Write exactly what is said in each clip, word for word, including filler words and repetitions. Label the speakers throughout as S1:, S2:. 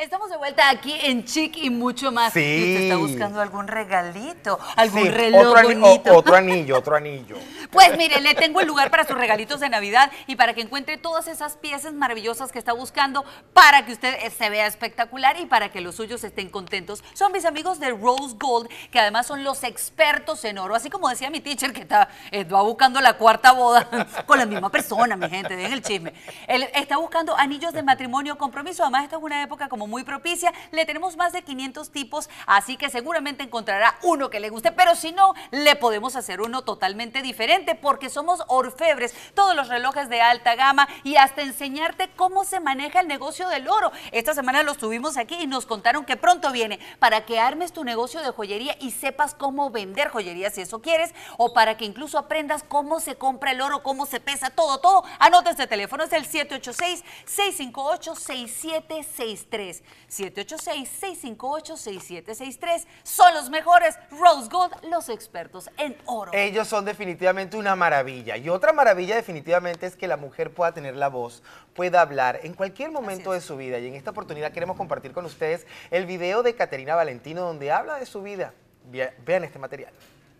S1: Estamos de vuelta aquí en Chic y mucho más.
S2: Sí.
S1: Y usted está buscando algún regalito, algún
S2: Sí,
S1: reloj
S2: otro ani-
S1: bonito.
S2: o- otro anillo, otro anillo.
S1: Pues mire, le tengo el lugar para sus regalitos de Navidad y para que encuentre todas esas piezas maravillosas que está buscando para que usted se vea espectacular y para que los suyos estén contentos. Son mis amigos de Rose Gold, que además son los expertos en oro. Así como decía mi teacher, que está, eh, va buscando la cuarta boda con la misma persona, mi gente, den el chisme. Él está buscando anillos de matrimonio, compromiso. Además, esta es una época como muy propicia. Le tenemos más de quinientos tipos, así que seguramente encontrará uno que le guste, pero si no, le podemos hacer uno totalmente diferente porque somos orfebres, todos los relojes de alta gama y hasta enseñarte cómo se maneja el negocio del oro. Esta semana lo tuvimos aquí y nos contaron que pronto viene para que armes tu negocio de joyería y sepas cómo vender joyería si eso quieres, o para que incluso aprendas cómo se compra el oro, cómo se pesa, todo, todo. Anota este teléfono, es el siete ocho seis, seis cinco ocho, seis siete seis tres. siete ocho seis, seis cinco ocho, seis siete seis tres. Son los mejores. Rose Gold, los expertos en oro.
S2: Ellos son definitivamente una maravilla. Y otra maravilla definitivamente es que la mujer pueda tener la voz, pueda hablar en cualquier momento de su vida. Y en esta oportunidad queremos compartir con ustedes el video de Caterina Valentino donde habla de su vida. Vean este material.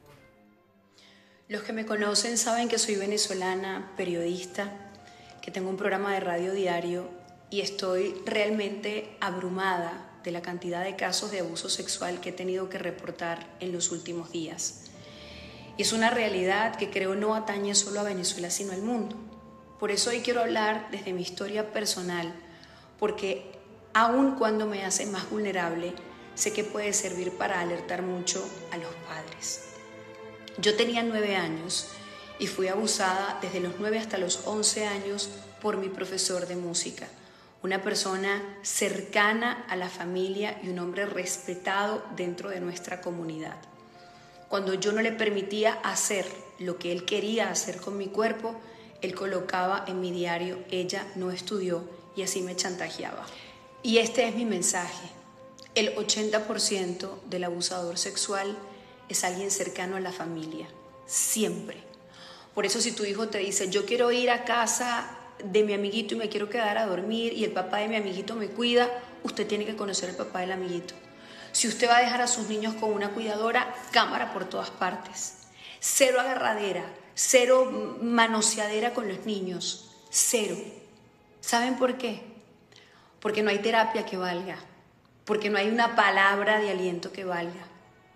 S3: Los que me conocen saben que soy venezolana, periodista, que tengo un programa de radio diario y estoy realmente abrumada de la cantidad de casos de abuso sexual que he tenido que reportar en los últimos días. Y es una realidad que creo no atañe solo a Venezuela, sino al mundo. Por eso hoy quiero hablar desde mi historia personal, porque aun cuando me hace más vulnerable, sé que puede servir para alertar mucho a los padres. Yo tenía nueve años y fui abusada desde los nueve hasta los once años por mi profesor de música, una persona cercana a la familia y un hombre respetado dentro de nuestra comunidad. Cuando yo no le permitía hacer lo que él quería hacer con mi cuerpo, él colocaba en mi diario, ella no estudió, y así me chantajeaba. Y este es mi mensaje. El ochenta por ciento del abusador sexual es alguien cercano a la familia, siempre. Por eso si tu hijo te dice, yo quiero ir a casa de mi amiguito y me quiero quedar a dormir y el papá de mi amiguito me cuida, usted tiene que conocer al papá del amiguito. Si usted va a dejar a sus niños con una cuidadora, cámara por todas partes. Cero agarradera, cero manoseadera con los niños, cero. ¿Saben por qué? Porque no hay terapia que valga, porque no hay una palabra de aliento que valga.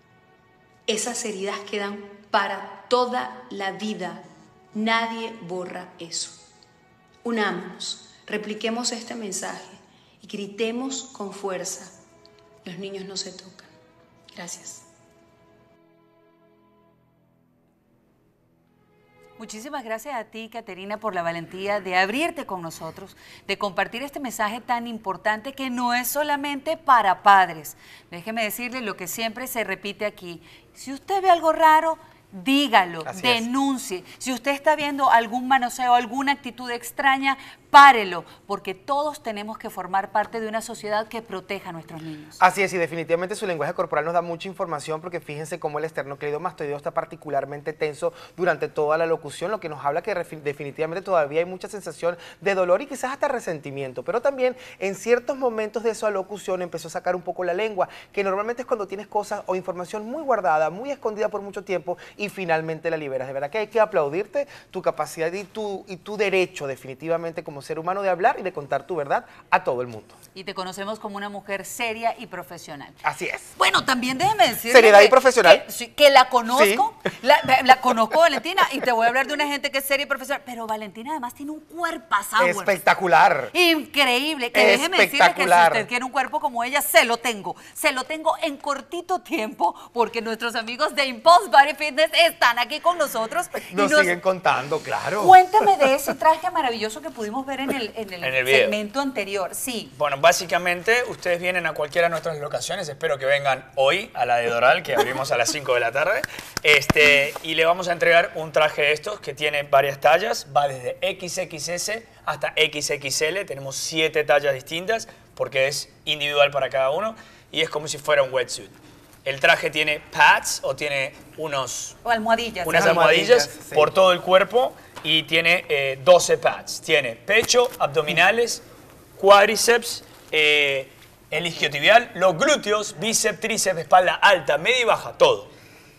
S3: Esas heridas quedan para toda la vida. Nadie borra eso. Unámonos, repliquemos este mensaje y gritemos con fuerza. Los niños no se tocan. Gracias.
S1: Muchísimas gracias a ti, Caterina, por la valentía de abrirte con nosotros, de compartir este mensaje tan importante que no es solamente para padres. Déjeme decirle lo que siempre se repite aquí. Si usted ve algo raro, dígalo,
S2: Así
S1: denuncie. Es. Si usted está viendo algún manoseo, alguna actitud extraña, párelo, porque todos tenemos que formar parte de una sociedad que proteja a nuestros niños.
S2: Así es, y definitivamente su lenguaje corporal nos da mucha información porque fíjense cómo el esternocleidomastoideo está particularmente tenso durante toda la locución, lo que nos habla que definitivamente todavía hay mucha sensación de dolor y quizás hasta resentimiento, pero también en ciertos momentos de esa locución empezó a sacar un poco la lengua, que normalmente es cuando tienes cosas o información muy guardada, muy escondida por mucho tiempo y finalmente la liberas. De verdad que hay que aplaudirte tu capacidad y tu, y tu derecho definitivamente como ser humano de hablar y de contar tu verdad a todo el mundo.
S1: Y te conocemos como una mujer seria y profesional.
S2: Así es.
S1: Bueno, también déjeme decir
S2: seriedad y profesional.
S1: Que, sí, que la conozco,
S2: Sí.
S1: la, la conozco, Valentina, y te voy a hablar de una gente que es seria y profesional, pero Valentina además tiene un cuerpazo.
S2: Espectacular.
S1: Increíble. Que déjeme decirle que si usted quiere un cuerpo como ella, se lo tengo. Se lo tengo en cortito tiempo, porque nuestros amigos de Impulse Body Fitness están aquí con nosotros.
S2: Nos,
S1: y nos
S2: siguen contando, claro.
S1: Cuéntame de ese traje maravilloso que pudimos ver en el, en el,
S4: En el
S1: segmento anterior. Sí.
S4: Bueno, básicamente ustedes vienen a cualquiera de nuestras locaciones, espero que vengan hoy a la de Doral, que abrimos a las cinco de la tarde, este, y le vamos a entregar un traje de estos que tiene varias tallas, va desde equis equis ese hasta equis equis ele, tenemos siete tallas distintas porque es individual para cada uno y es como si fuera un wetsuit. El traje tiene pads o tiene unos,
S1: O almohadillas.
S4: unas
S1: ¿no?
S4: almohadillas,
S2: Almohadillas, sí.
S4: por todo el cuerpo y tiene eh, doce pads. Tiene pecho, abdominales, cuádriceps, eh, el isquiotibial, los glúteos, bíceps, tríceps, espalda alta, media y baja, todo.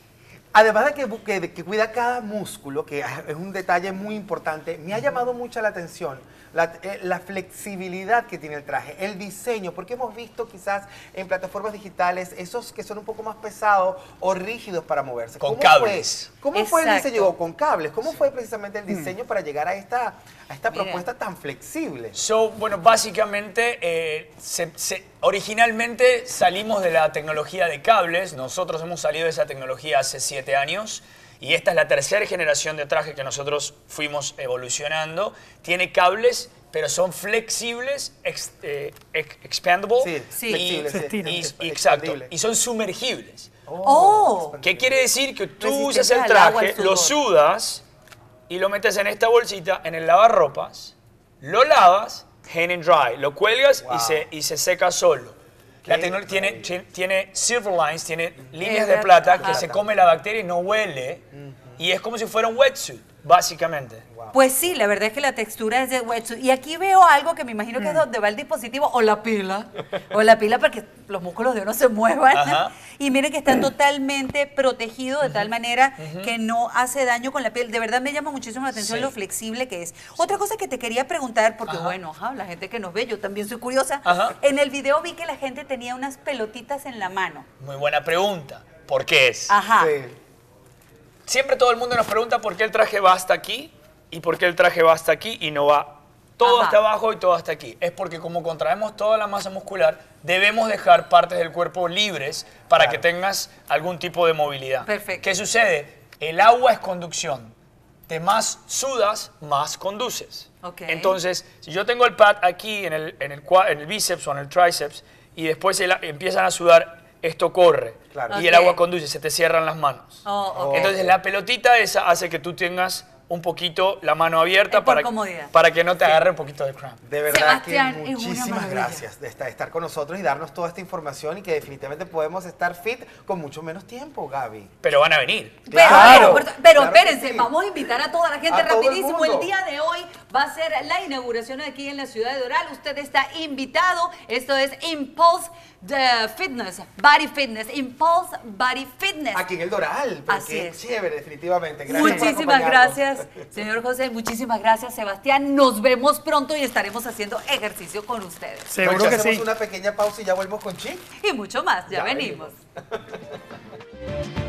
S2: Además de que, que, de que cuida cada músculo, que es un detalle muy importante, me ha llamado mucho la atención la, eh, la flexibilidad que tiene el traje, el diseño, porque hemos visto quizás en plataformas digitales esos que son un poco más pesados o rígidos para moverse.
S4: Con
S2: ¿Cómo
S4: cables.
S2: Fue, ¿Cómo fue el
S1: Exacto.
S2: diseño? Con cables. ¿Cómo fue precisamente el diseño para llegar a esta, a esta
S1: Mira.
S2: propuesta tan flexible?
S4: So, bueno, básicamente, eh, se, se, originalmente salimos de la tecnología de cables. Nosotros hemos salido de esa tecnología hace siete años. Y esta es la tercera generación de traje que nosotros fuimos evolucionando. Tiene cables, pero son flexibles, ex, eh, ex, expandable.
S2: Sí,
S1: Sí.
S2: flexible,
S4: y,
S2: sí.
S4: y-
S2: Ex-
S4: y- exacto.
S2: expandible.
S4: Y son sumergibles.
S1: Oh.
S4: ¿Qué quiere decir? Que tú
S1: Resistente
S4: usas el
S1: al agua,
S4: traje,
S1: al
S4: lo
S1: sudor.
S4: sudas y lo metes en esta bolsita, en el lavarropas, lo lavas, hang and dry, lo cuelgas
S2: Wow.
S4: y, se, y se seca solo. La
S2: Qué
S4: tecnología tiene,
S2: maravilla.
S4: ti- tiene silver lines, tiene líneas
S1: Es
S4: de plata
S1: verdad.
S4: que se come la bacteria y no huele. Y es como si fuera un wetsuit, básicamente.
S1: Pues sí, la verdad es que la textura es de wetsuit. Y aquí veo algo que me imagino que es donde va el dispositivo o la pila. O la pila para que los músculos de uno se muevan.
S4: Ajá.
S1: Y miren que está totalmente protegido de tal manera que no hace daño con la piel. De verdad me llama muchísimo la atención
S4: Sí.
S1: lo flexible que es. Otra cosa que te quería preguntar, porque
S4: Ajá.
S1: bueno, ajá, la gente que nos ve, yo también soy curiosa.
S4: Ajá.
S1: En el video vi que la gente tenía unas pelotitas en la mano.
S4: Muy buena pregunta. ¿Por qué es?
S1: Ajá.
S2: Sí.
S4: Siempre todo el mundo nos pregunta por qué el traje va hasta aquí y por qué el traje va hasta aquí y no va todo
S1: Ajá.
S4: hasta abajo y todo hasta aquí. Es porque como contraemos toda la masa muscular, debemos dejar partes del cuerpo libres para
S2: Claro.
S4: que tengas algún tipo de movilidad.
S1: Perfecto.
S4: ¿Qué sucede? El agua es conducción. De más sudas, más conduces.
S1: Ok.
S4: Entonces, si yo tengo el pad aquí en el, en el, cua- en el bíceps o en el tríceps y después el- empiezan a sudar, esto corre.
S2: Claro.
S4: Y el
S1: Ok.
S4: agua conduce, se te cierran las manos.
S1: Oh, ok.
S4: Entonces la pelotita esa hace que tú tengas un poquito la mano abierta
S1: Es por
S4: para,
S1: comodidad.
S4: para que no te agarre un poquito de cramp.
S2: De verdad
S1: Sebastián,
S2: que
S1: es una
S2: muchísimas
S1: maravilla.
S2: gracias de estar, estar con nosotros y darnos toda esta información y que definitivamente podemos estar fit con mucho menos tiempo, Gaby.
S4: Pero van a venir.
S1: Pero,
S2: Claro,
S1: pero, pero
S2: claro que
S1: espérense,
S2: sí.
S1: vamos a invitar a toda la gente
S2: A todo el
S1: rapidísimo. El,
S2: mundo.
S1: día de hoy va a ser la inauguración aquí en la ciudad de Doral. Usted está invitado. Esto es Impulse the Fitness, Body Fitness, Impulse Body Fitness.
S2: Aquí en el Doral. pero
S1: Así
S2: qué
S1: es.
S2: chévere, definitivamente. Gracias por
S1: Muchísimas
S2: acompañarnos.
S1: gracias, señor José. Muchísimas gracias, Sebastián. Nos vemos pronto y estaremos haciendo ejercicio con ustedes.
S5: Seguro
S2: Pues
S5: que
S2: hacemos
S5: sí.
S2: una pequeña pausa y ya volvemos con Chic.
S1: Y mucho más. Ya,
S2: Ya
S1: venimos.
S2: venimos.